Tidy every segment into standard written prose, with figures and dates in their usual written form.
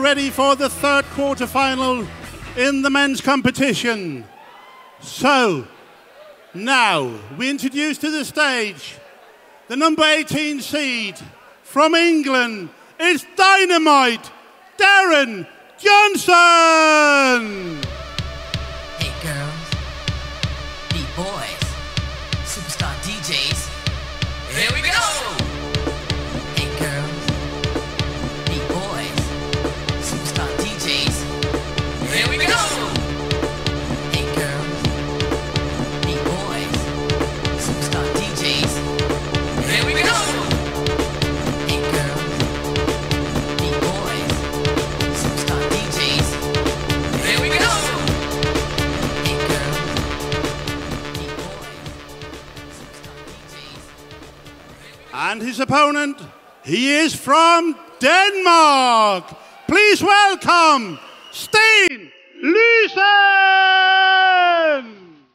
ready for the third quarterfinal in the men's competition. So, now we introduce to the stage the number 18 seed from England. It's Dynamite Darren Johnson! Hey girls, beat boys, superstar DJs, here we go! Hey girls, beat boys, superstar DJs, here we go! Hey girls, beat boys, superstar DJs, here we go! Hey girls, beat boys, superstar DJs, here we go! Hey girls, beat boys, superstar DJs. And his opponent, he is from Denmark. Please welcome Sten Lysen!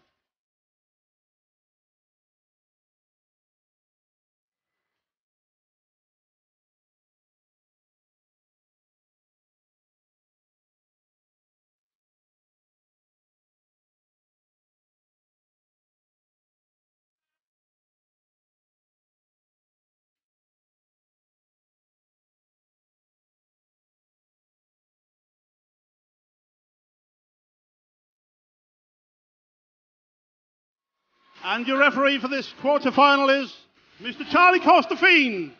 And your referee for this quarter-final is Mr. Charlie Kostefin.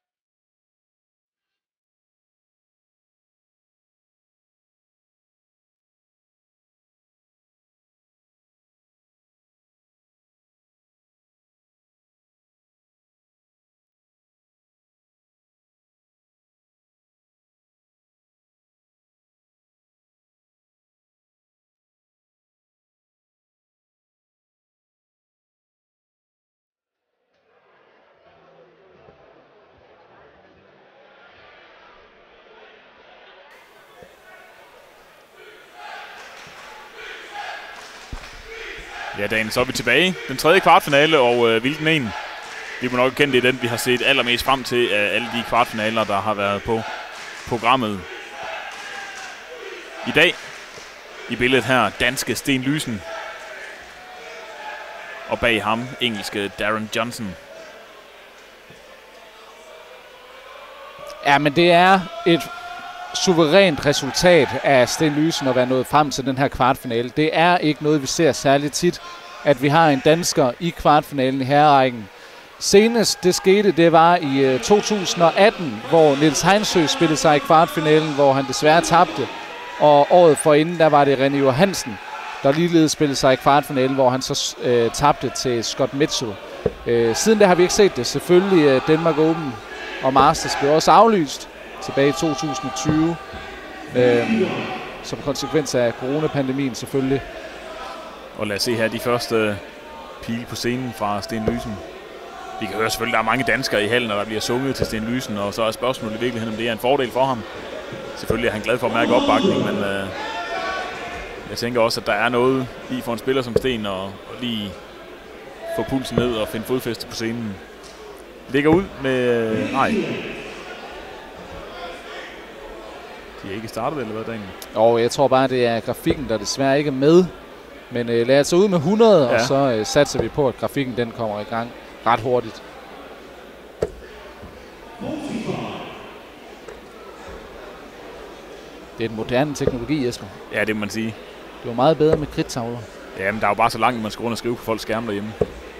Ja, Daniel, så er vi tilbage. Den tredje kvartfinale, og hvilken en? Vi må nok kende det, den vi har set allermest frem til af alle de kvartfinaler, der har været på programmet. I dag, i billedet her, danske Sten Lysen. Og bag ham, engelske Darren Johnson. Ja, men det er et suverænt resultat af Sten Lysen at være nået frem til den her kvartfinale. Det er ikke noget, vi ser særligt tit, at vi har en dansker i kvartfinalen i herrerækken. Senest det skete, det var i 2018, hvor Niels Heinsø spillede sig i kvartfinalen, hvor han desværre tabte. Og året forinden, der var det René Johansen, der ligeledes spillede sig i kvartfinalen, hvor han så tabte til Scott Mitchell. Siden da har vi ikke set det. Selvfølgelig Denmark Open og Masters blev også aflyst tilbage i 2020, som konsekvens af coronapandemien selvfølgelig. Og lad os se her de første pile på scenen fra Sten Lysen. Vi kan høre selvfølgelig, at der er mange danskere i hallen, når der bliver sunget til Sten Lysen, og så er spørgsmålet i virkeligheden, om det er en fordel for ham. Selvfølgelig er han glad for at mærke opbakning, men jeg tænker også, at der er noget i for en spiller som Sten og lige få pulsen ned og finde fodfæste på scenen. Ligger ud med... nej. De er ikke startet, eller hvad, Daniel? Og jeg tror bare, det er grafikken, der desværre ikke er med. Men lad os ud med 100, ja. Og så satser vi på, at grafikken den kommer i gang ret hurtigt. Det er en moderne teknologi, Jesper. Ja, det må man sige. Det var meget bedre med kridtavler. Ja, men der er jo bare så langt, man skal rundt og skrive på folks skærme derhjemme.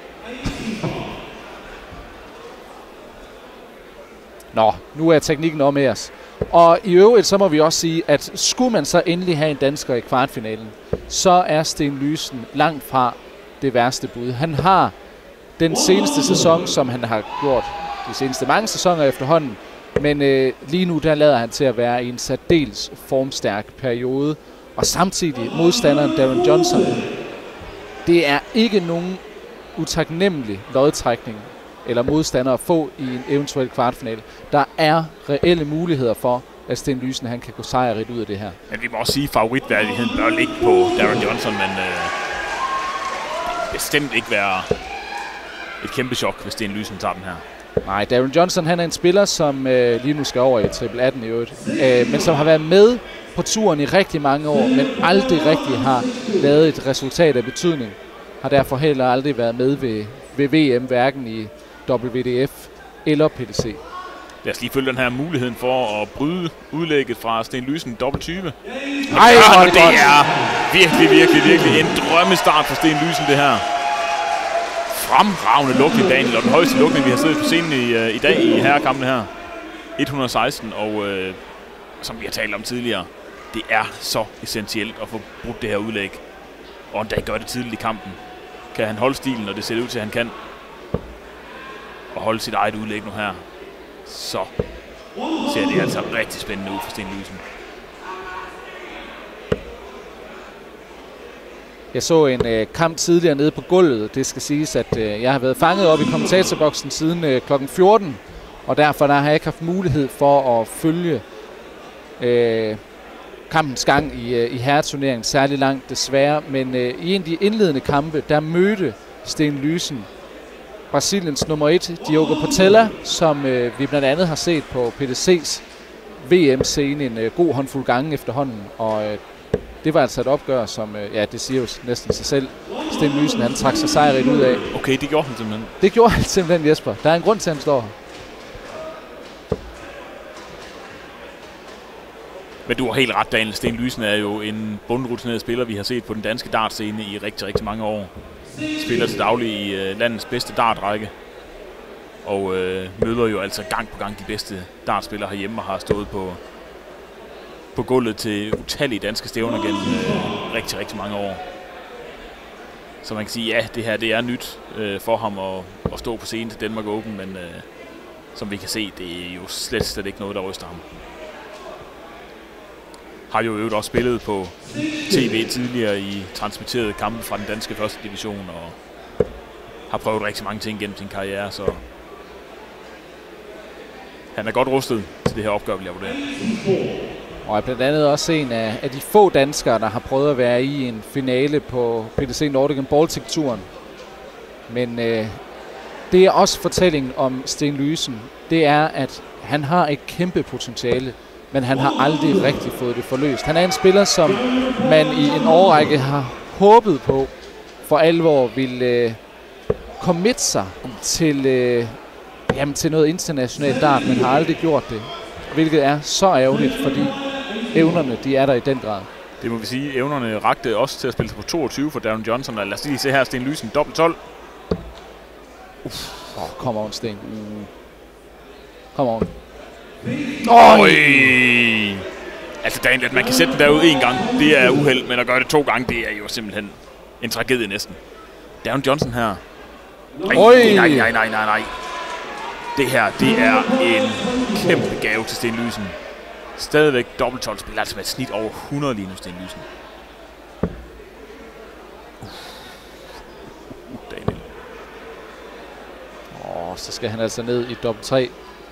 Nå, nu er teknikken om med os. Og i øvrigt, så må vi også sige, at skulle man så endelig have en dansker i kvartfinalen, så er Sten Lysen langt fra det værste bud. Han har den seneste sæson, som han har gjort de seneste mange sæsoner efterhånden, men lige nu der lader han til at være i en særdeles formstærk periode. Og samtidig modstanderen Darren Johnson, det er ikke nogen utaknemmelig lodtrækning eller modstander at få i en eventuel kvartfinale. Der er reelle muligheder for, at Sten Lysen han kan gå sejrigt ud af det her. Men vi må også sige, at favoritværdigheden bør ligge på Darren Johnson, men bestemt ikke være et kæmpe chok, hvis Sten Lysen tager den her. Nej, Darren Johnson, han er en spiller, som lige nu skal over i Triple 18 i øvrigt, men som har været med på turen i rigtig mange år, men aldrig rigtig har lavet et resultat af betydning. Har derfor heller aldrig været med ved VM, hverken i WDF eller PDC. Lad os lige følge den her muligheden for at bryde udlægget fra Sten Lysen dobbelt 20. Nej, det er virkelig en drømmestart for Sten Lysen, det her. Fremragende lukning, Daniel, og den højeste lukning, vi har siddet på scenen i dag i herrekampen her. 116, og som vi har talt om tidligere, det er så essentielt at få brudt det her udlæg. Og endda gør det tidligt i kampen. Kan han holde stilen, og det ser ud til, at han kan. Og holde sit eget udlæg nu her. Så ser det altså rigtig spændende ud for Sten Lysen. Jeg så en kamp tidligere nede på gulvet. Det skal siges, at jeg har været fanget op i kommentatorboksen siden kl. 14. Og derfor har jeg ikke haft mulighed for at følge kampens gang i herreturneringen særlig langt, desværre. Men i en af de indledende kampe, der mødte Sten Lysen Brasiliens nummer 1, Diogo Portela, som vi blandt andet har set på PDC's VM-scene en god håndfuld gange efterhånden. Og det var altså et opgør, som, det siger jo næsten sig selv, Sten Lysen, han trak sig sejrigt ud af. Okay, det gjorde han simpelthen. Det gjorde han simpelthen, Jesper. Der er en grund til, at han slår. Men du har helt ret, Daniel. Sten Lysen er jo en bundrutineret spiller, vi har set på den danske dartscene i rigtig mange år. Spiller til daglig i landets bedste dartrække. Og møder jo altså gang på gang de bedste dartspillere herhjemme og har stået på gulvet til utallige danske stævner gennem rigtig mange år. Så man kan sige, ja, det her det er nyt for ham at stå på scenen til Denmark Open, men som vi kan se, det er jo slet ikke noget, der ryster ham. Har jo øvrigt også spillet på tv tidligere i transmitterede kampe fra den danske første division, og har prøvet rigtig mange ting gennem sin karriere, så han er godt rustet til det her opgør, vil jeg vurdere. Og er blandt andet også en af de få danskere, der har prøvet at være i en finale på PDC Nordic & Baltic-turen. Men det er også fortællingen om Sten Lysen. Det er, at han har et kæmpe potentiale, men han har aldrig rigtig fået det forløst. Han er en spiller, som man i en årrække har håbet på for alvor vil committe sig til noget internationalt dart, men har aldrig gjort det. Hvilket er så ærgerligt, fordi evnerne, de er der i den grad. Det må vi sige. Evnerne rakte også til at spille på 22 for Darren Johnson. Og lad os lige se her, Sten Lysen, dobbelt 12. Kom on, Sten. Kom on. Oj! Altså, Daniel, at man kan sætte den derud en gang, det er uheld, men at gøre det 2 gange, det er jo simpelthen en tragedie næsten. Darren Johnson her. Nej. Det her, det er en kæmpe gave til Sten Lysen. Stadigvæk dobbelt 12 spiller, altså med et snit over 100 lige nu, Sten Lysen. Daniel. Så skal han altså ned i dobbelt 3.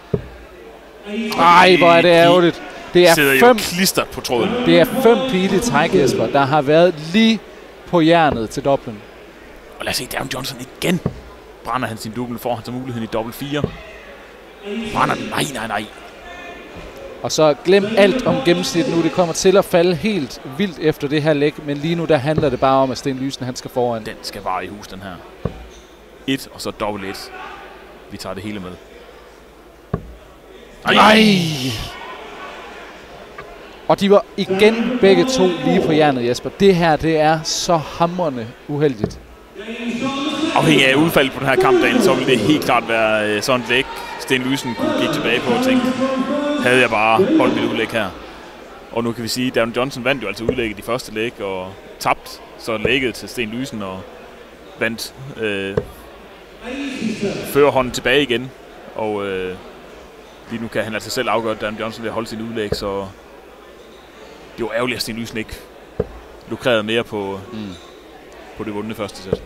Ej, hvor er det ærgerligt. Det er sidder 5 jo klistret på tråden. Det er 5 pile i træk, Jesper, der har været lige på hjernet til dobblen. Og lad os se, Darren Johnson igen. Brænder han sin double, får han så muligheden i dobbelt 4. Brænder den? Nej. Og så glem alt om gennemsnit nu. Det kommer til at falde helt vildt efter det her læg, men lige nu der handler det bare om, at Sten Lysen han skal foran. Den skal bare i hus, den her. 1 og så dobbelt 1. Vi tager det hele med. Nej! Og de var igen begge to lige på hjernet, Jesper. Det her, det er så hamrende uheldigt. Afhængig af udfaldet på den her kampdagen, så ville det helt klart være sådan et læg, Sten Lysen kunne gik tilbage på og tænke, havde jeg bare holdt mit udlæg her. Og nu kan vi sige, at Darren Johnson vandt jo altså udlægget i første læg og tabt så lægget til Sten Lysen og vandt førerhånden tilbage igen. Og lige nu kan han altså selv afgøre, at Darren Johnson vil holde sin udlæg, så det var ærgerligt, at Sten Lysen ikke lukrerede mere på det vundne første sæt.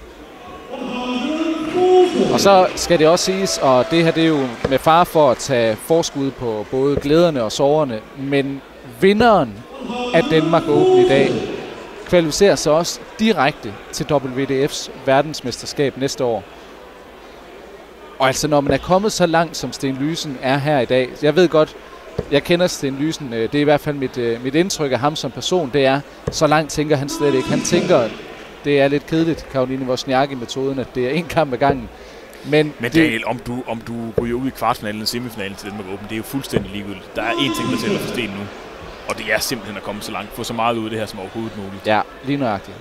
Og så skal det også siges, og det her det er jo med fare for at tage forskud på både glæderne og sorgerne, men vinderen af Denmark Open i dag kvalificerer sig også direkte til WDF's verdensmesterskab næste år. Og altså, når man er kommet så langt, som Sten Lysen er her i dag, jeg ved godt, jeg kender Sten Lysen, det er i hvert fald mit indtryk af ham som person, det er, så langt tænker han slet ikke. Han tænker, det er lidt kedeligt, Caroline Wozniacki-metoden, at det er en kamp ad gangen. Men Daniel, om du ryger ud i kvartfinalen eller semifinalen til Danmark Open, det er jo fuldstændig ligegyldigt. Der er én ting, der tæller for Sten nu, og det er simpelthen at komme så langt, få så meget ud af det her som overhovedet muligt. Ja, lige nøjagtigt.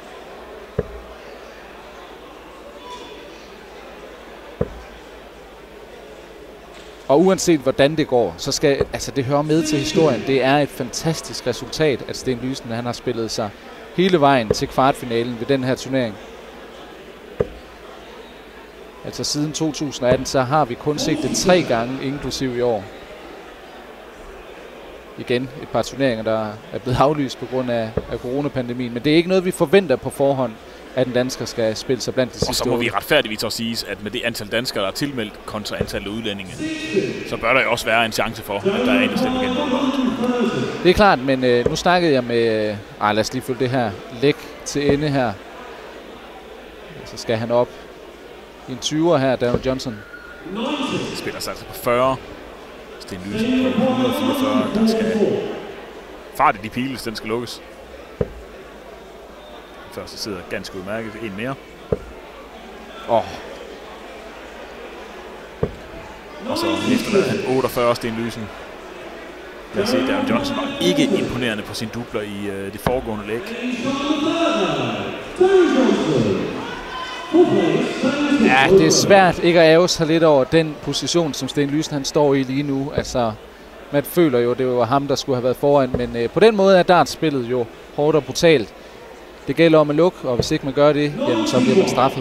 Og uanset hvordan det går, så skal, altså det hører med til historien. Det er et fantastisk resultat, at Sten Lysen han har spillet sig hele vejen til kvartfinalen ved den her turnering. Altså siden 2018, så har vi kun set det 3 gange, inklusiv i år. Igen et par turneringer, der er blevet aflyst på grund af coronapandemien. Men det er ikke noget, vi forventer på forhånd, at en dansker skal spille sig blandt de sidste. Og så må vi retfærdigvis også sige, at med det antal danskere, der er tilmeldt kontra antallet af udlændinge, så bør der jo også være en chance for, at der er en, der stemmer igen. Det er klart, men nu snakkede jeg med... lad os lige følge det her læg til ende her. Så skal han op i en 20'er her, Daniel Johnson. Spiller sig altså på 40. Sten Lysen på 144. Der skal fart i de piles, den skal lukkes. Først sidder ganske udmærket. En mere. Og så efterlader han 48 Sten Lysen. Lad os se, Daniel Johnson var ikke imponerende på sine dubler i det foregående læg. Ja, det er svært ikke at ære sig lidt over den position, som Sten Lysen han står i lige nu. Altså, man føler jo, det var ham, der skulle have været foran, men på den måde er dartspillet jo hårdt og brutalt. Det gælder om at lukke, og hvis ikke man gør det, jamen, så bliver man straffet.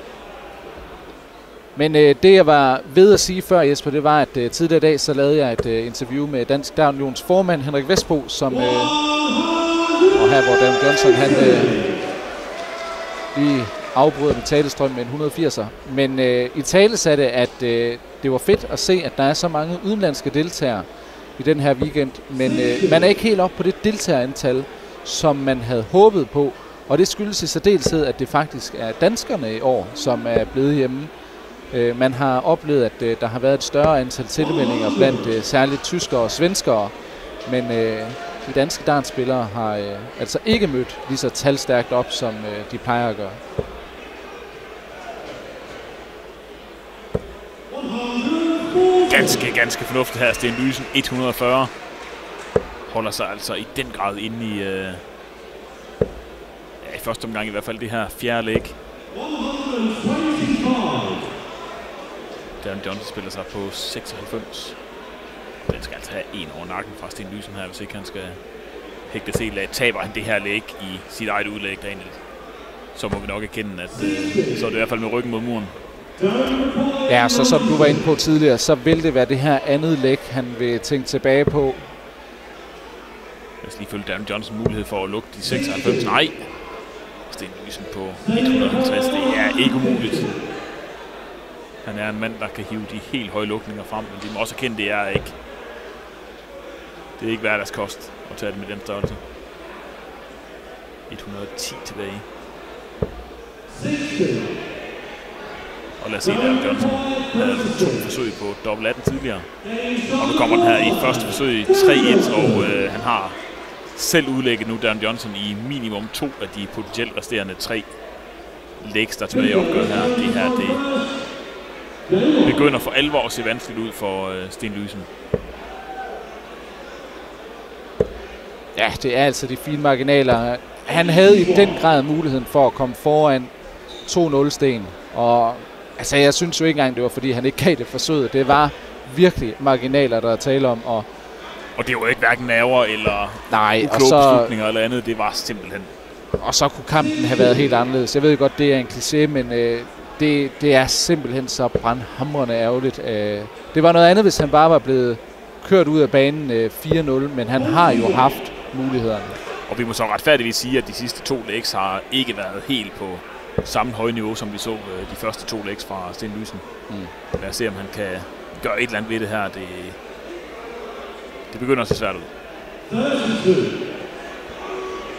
Men det, jeg var ved at sige før, Jesper, det var, at tidligere i dag, så lavede jeg et interview med Dansk Dart Unions formand, Henrik Vestbo, som... og her, hvor Dan Johnson, han lige afbryder med talestrøm med en 180'er. Men i tale satte, at det var fedt at se, at der er så mange udenlandske deltagere i den her weekend. Men man er ikke helt op på det deltagerantal, som man havde håbet på. Og det skyldes i særdeleshed, at det faktisk er danskerne i år, som er blevet hjemme. Man har oplevet, at der har været et større antal tilmeldinger blandt særligt tyskere og svenskere. Men de danske dartspillere har altså ikke mødt lige så talstærkt op, som de plejer at gøre. Ganske fornuftigt her. Sten Lysen 140. Holder sig altså i den grad inde i første omgang i hvert fald det her fjerde læg. Daniel Johnson spiller sig på 96. Den skal altså have en over nakken fra Sten Lysen her, hvis ikke han skal hægte til lag. Taber han det her læg i sit eget udlæg, Daniel, så må vi nok erkende, at så er det i hvert fald med ryggen mod muren. Ja, så som du var inde på tidligere, så vil det være det her andet læg, han vil tænke tilbage på. Lad os lige følge Daniel Johnson mulighed for at lukke de 96. Nej! Sten Lysen på 150, det er ikke umuligt. Han er en mand, der kan hive de helt høje lukninger frem, men de må også erkende, det er ikke hverdagskost at tage det med den størrelse. 110 tilbage. Og lad os se, Daniel Johnson havde 2 forsøg på dobbelt 18 tidligere. Og nu kommer den her i første forsøg 3-1, og han har selv udlægget nu Daniel Johnson i minimum 2 af de potentielt resterende 3 legs, der tilbage i opgøret her. Det her, det begynder for alvor at se vanskeligt ud for Sten Lysen. Ja, det er altså de fine marginaler. Han havde i den grad muligheden for at komme foran 2-0 Sten. Og altså, jeg synes jo ikke engang, det var fordi han ikke gav det forsøget. Det var virkelig marginaler, der er tale om. Og det var ikke hverken nerver eller ukloge beslutninger eller andet. Det var simpelthen... Og så kunne kampen have været helt anderledes. Jeg ved godt, det er en kliché, men det er simpelthen så brandhamrende ærgerligt. Det var noget andet, hvis han bare var blevet kørt ud af banen 4-0, men han har jo haft mulighederne. Og vi må så retfærdigvis sige, at de sidste 2 legs har ikke været helt på samme høje niveau, som vi så de første 2 legs fra Sten Lysen. Lad os se, om han kan gøre et eller andet ved det her. Det begynder at se svært ud.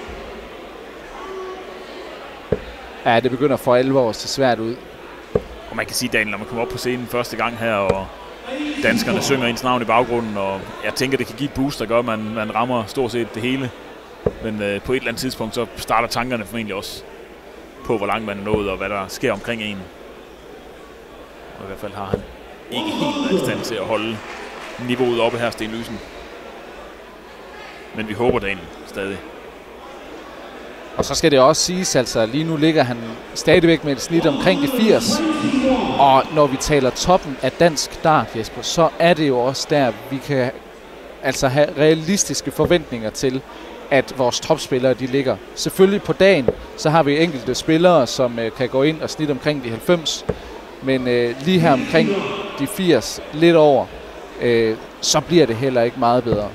Ja, det begynder for alvor at se svært ud. Og man kan sige, Daniel, når man kommer op på scenen første gang her, og danskerne synger ens navn i baggrunden, og jeg tænker, det kan give et boost, der gør, at man rammer stort set det hele. Men på et eller andet tidspunkt, så starter tankerne formentlig også på, hvor langt man er nået, og hvad der sker omkring en. Og i hvert fald har han ikke helt været i stand til at holde niveauet oppe her, Sten Lysen. Men vi håber det stadig. Og så skal det også siges, altså lige nu ligger han stadigvæk med et snit omkring de 80. Og når vi taler toppen af dansk dart, Jesper, så er det jo også der, vi kan altså have realistiske forventninger til, at vores topspillere de ligger. Selvfølgelig på dagen, så har vi enkelte spillere, som kan gå ind og snitte omkring de 90. Men lige her omkring de 80, lidt over, så bliver det heller ikke meget bedre.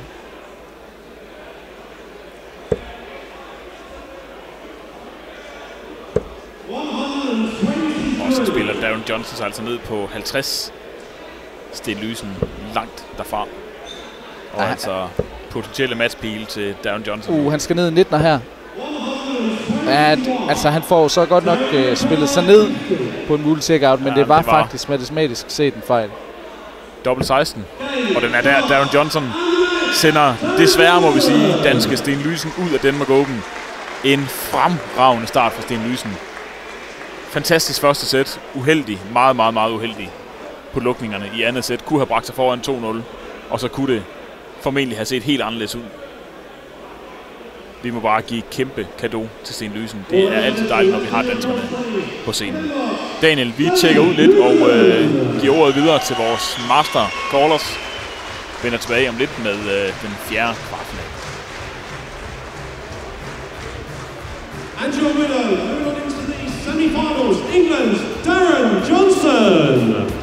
Og så spiller Darren Johnson altså ned på 50. Sten Lysen langt derfra. Og altså potentielle matchpile til Darren Johnson. Han skal ned i 19'er her. Ja, altså han får så godt nok spillet sig ned på en mulig checkout, men det var faktisk matematisk set en fejl. Dobbelt 16. Og den er der. Darren Johnson sender desværre, må vi sige, danske Sten Lysen ud af Denmark Open. En fremragende start for Sten Lysen. Fantastisk første sæt. Uheldig. Meget, meget, meget uheldig på lukningerne i andet sæt. Kunne have bragt sig foran 2-0. Og så kunne det formentlig have set helt anderledes ud. Vi må bare give kæmpe cadeau til Sten Lysen. Det er altid dejligt, når vi har danskerne på scenen. Daniel, vi tjekker ud lidt og giver ordet videre til vores master callers. Vender tilbage om lidt med den 4. kvartfinale. And your winner, moving on into the semi-finals, England's Darren Johnson.